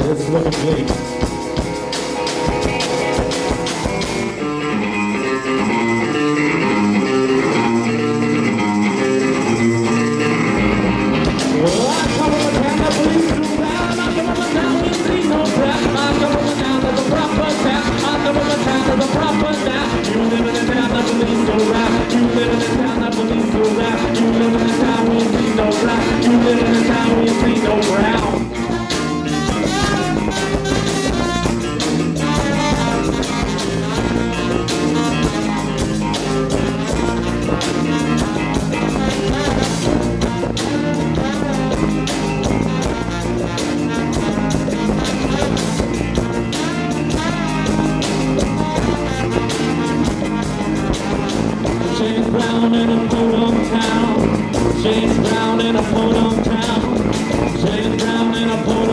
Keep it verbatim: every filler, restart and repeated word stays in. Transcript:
It's looking bleak. Well, I come from a town that believes in crowd. I come from a town we see no crowd. I come from a town that's a proper town. I come from a town that's a proper town. You live in a town that believes no rap. You live in a town that believes no rap. You live in a town we see no rap. You live in a town we see no ground. James Brown in a Podunk town. James Brown in a Podunk town. James Brown in a Podunk